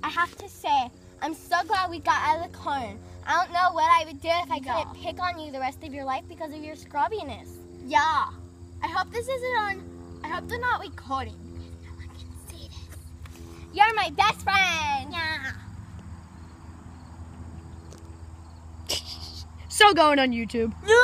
I have to say, I'm so glad we got out of the cone. I don't know what I would do if I couldn't pick on you the rest of your life because of your scrubbiness. Yeah. I hope this isn't on. I hope they're not recording. No one can see this. You're my best friend. Yeah. So going on YouTube. No.